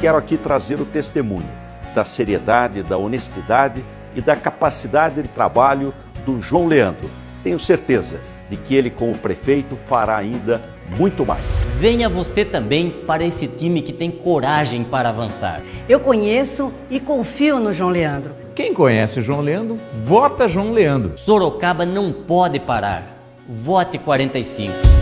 quero aqui trazer o testemunho da seriedade, da honestidade e da capacidade de trabalho do João Leandro. Tenho certeza de que ele, como prefeito, fará ainda muito mais. Venha você também para esse time que tem coragem para avançar. Eu conheço e confio no João Leandro. Quem conhece o João Leandro, vota João Leandro. Sorocaba não pode parar. Vote 45.